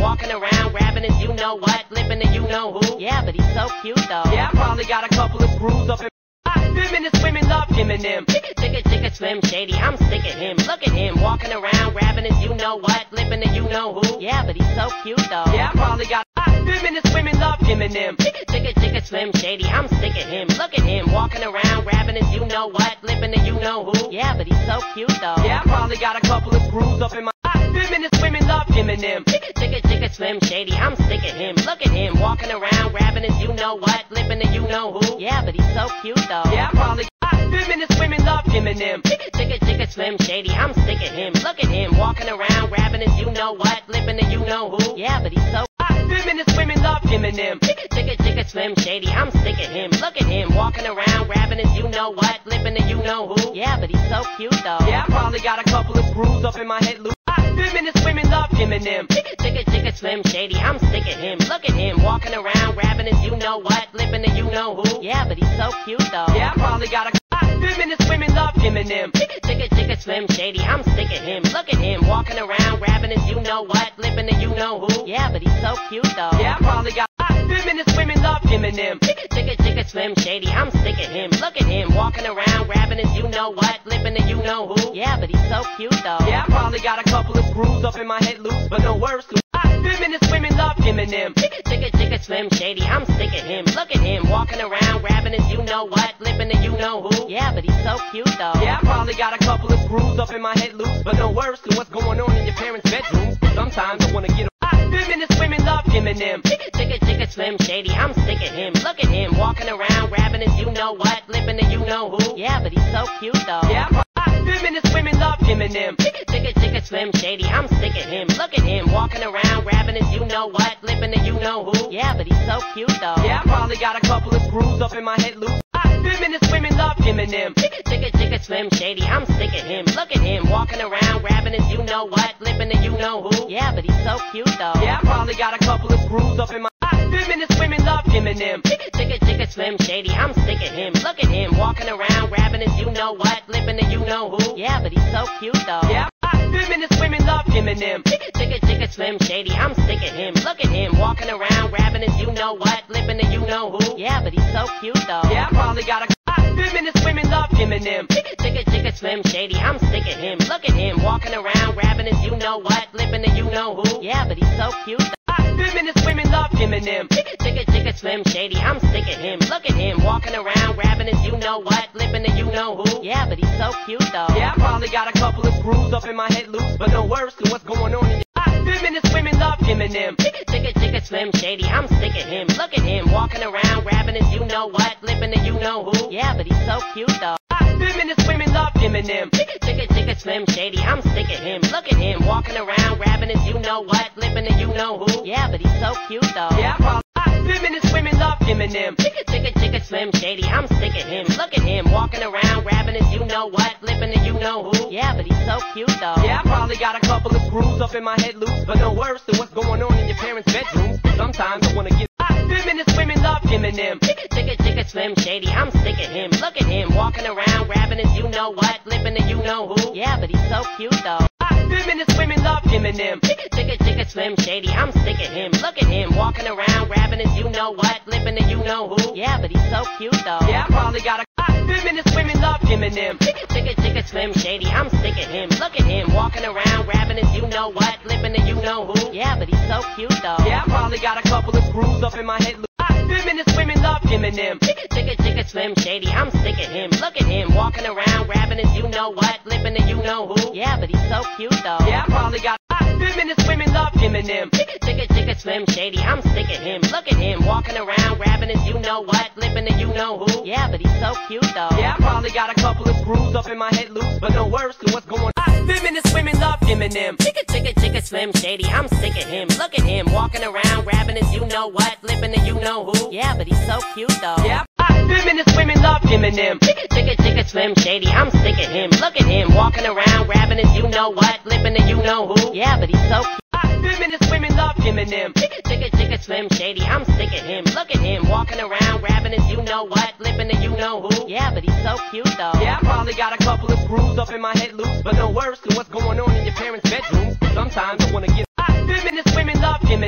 walking around grabbing his you know what, lipping the you know who. Yeah, but he's so cute though. Yeah, I probably got a couple of screws up in feminist women love him and them. Chicka, Slim Shady, I'm sick of him. Look at him, walking around, grabbing his you know what, lipping the you know who. Yeah, but he's so cute though. Yeah, I probably got feminist women love him and them. Chicka, Slim Shady, I'm sick of him. Look at him, walking around, grabbing his you know what, lipping the you know who. Yeah, but he's so cute though. Yeah, I probably got a couple of screws up in my feminist women love him and them. Chicka, Slim Shady, I'm sick of him. Look at him, walking around, grabbing his you know what, lipping the you know who. Yeah, but he's so cute though. Yeah, I probably feminist women love him and them. Chicka, Slim Shady, I'm sick of him. Look at him, walking around, grabbing his you know what, lipping the you know who. Yeah, but he's so feminist women love him and them. Chicka, Slim Shady, I'm sick of him. Look at him, walking around, grabbing his you know what, lipping the you know who. Yeah, but he's so cute though. Yeah, I probably got a couple of screws up in my head loose. Feminist women love him and them. Chicka, Slim Shady, I'm sick of him. Look at him, walking around, grabbing his you know what, lipping the you know who. Yeah, but he's so cute though. Yeah, I probably got a feminist women love him and them. Chicka, Slim Shady, I'm sick of him. Look at him, walking around, grabbing his you know what, lipping the you know who. Yeah, but he's so cute though. Yeah, I probably got feminist women love him and them. Chicka, Slim Shady, I'm sick of him. Look at him, walking around, grabbing his you know what, lipping the you know who. Yeah, but he's so cute though. Yeah, I probably got a couple of screws up in my head loose, but no worse. Feminist women love him and them. Chicka, Slim Shady, I'm sick of him. Look at him, walking around, grabbing his you know what, lipping the you know who. Yeah, but he's so cute though. Yeah, I probably got a couple of screws up in my head loose, but no worse than what's going on in your parents' bedrooms. Sometimes I wanna get feminist women love him and them. Chicka, Slim Shady, I'm sick of him. Look at him, walking around, grabbing his you know what, lipping the you know who. Yeah, but he's so cute though. Yeah, feminist women love him and them. Chicka, Slim Shady, I'm sick of him. Look at him, walking around, grabbing his you know what, lipping the you know who. Yeah, but he's so cute though. Yeah, I probably got a couple of screws up in my head loose. Feminist women love him and them. Chicka, Slim Shady, I'm sick of him. Look at him, walking around, grabbing his you know what, lipping the you know who. Yeah, but he's so cute though. Yeah, I probably got a couple of screws up in my feminist women love him and them. Chicka, Slim Shady, I'm sick of him. Look at him, walking around, grabbing his you know what, lipping the you know who. Yeah, but he's so cute though. Yeah, feminist women love him and them. Chicka, Slim Shady, I'm sick of him. Look at him, walking around, grabbing his you know what, lipping the you know who. Yeah, but he's so cute though. Yeah, I probably got a feminist women love him and them. Chicka, Slim Shady, I'm sick of him. Look at him, walking around, grabbing his you know what, lipping the you know who. Yeah, but he's so cute though. Feminist women love him and them. Chicka, Slim Shady, I'm sick of him. Look at him, walking around, grabbing his you know what, lipping the you know who. Yeah, but he's so cute though. Yeah, I probably got a couple of screws up in my head loose, but no worse than what's going on in your feminist women love him and them. Chicka, Slim Shady, I'm sick of him. Look at him, walking around, grabbing his you know what, lipping the you know who. Yeah, but he's so cute though. Feminist women love him and them. Chicka, Slim Shady, I'm sick of him. Look at him, walking around, grabbing his you know what, lipping the you know who. Yeah, but he's so cute though. Yeah, feminist women love him and them. Chicka, Slim Shady, I'm sick of him. Look at him, walking around, grabbing his you know what, lipping the you know who. Yeah, but he's so cute though. Yeah, I probably got a couple of screws up in my head loose, but no worse than what's going on in your parents' bedrooms. Sometimes I wanna get feminist women love him and them. Chicka, Slim Shady, I'm sick of him. Look at him, walking around, grabbing his you know what, lipping the you know who. Yeah, but he's so cute though. Feminist women love him and them. Chicka, Slim Shady, I'm sick of him. Look at him, walking around, grabbing his you know what, lipping the you know who. Yeah, but he's so cute though. Yeah, I probably got a feminist women love him and them. Chicka, Slim Shady, I'm sick of him. Look at him, walking around, grabbing his you know what, lipping the you know who. Yeah, but he's so cute though. Yeah, I probably got a couple of screws up in my head. Feminist women love him and them. Chicka, Slim Shady, I'm sick of him. Look at him, walking around, grabbing his you know what, lipping the you know who. Yeah, but he's so cute though. Yeah, I probably got feminist women love him and them. Chicka, Slim Shady, I'm sick of him. Look at him, walking around, grabbing his you know what, lipping the you know who. Yeah, but he's so cute though. Yeah, I probably got a couple of screws up in my head loose, but no worse than what's going on. Feminist women love him and them. Chicka, Slim Shady, I'm sick of him. Look at him, walking around, grabbing his you know what, lipping the you know who. Yeah, but he's so cute though. Yeah, feminist women love him and them. Chicka, Slim Shady, I'm sick of him. Look at him, walking around, grabbing his you know what, lipping the you know who. Yeah, but he's so cute. Feminist women love him and them. Chicka, Slim Shady, I'm sick of him. Look at him, walking around, grabbing his you know what, lipping the you know who. Yeah, but he's so cute though. Yeah, I probably got a couple of screws up in my head loose, but no worse than what's going on in your parents' bedrooms. Sometimes I wanna get feminist women love him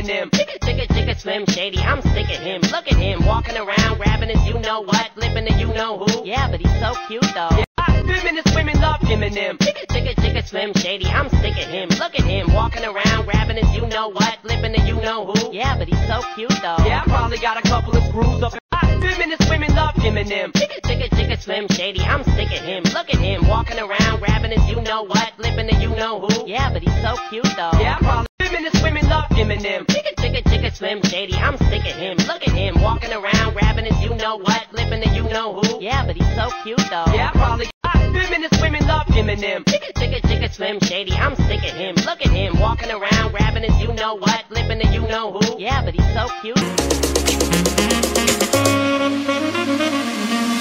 Eminem. Chicka, Slim Shady, I'm sick of him. Look at him, walking around, grabbing his you-know-what, lipping the you-know-who. Yeah, but he's so cute, though. Yeah. Feminist women love Eminem. Chicka, Slim Shady, I'm sick of him. Look at him, walking around, grabbing his you-know-what, lipping the you-know-who. Yeah, but he's so cute, though. Yeah, I probably got a couple of screws up. Feminist women love Eminem. Chicka, Slim Shady, I'm sick of him. Look at him, walking around, grabbing his you-know-what, lipping the you-know-who. Yeah, but he's so cute, though. Yeah, I probably feminist women love Eminem. Chicka, Slim Shady, I'm sick of him. Look at him, walking around, grabbing his you-know-what, lipping the you-know-who. Yeah, but he's so cute, though. Yeah, I probably feminist women love Eminem. Chicka, Slim Shady, I'm sick of him. Look at him, walking around, grabbing his you-know-what, lipping the you-know-who. Yeah, but he's so cute.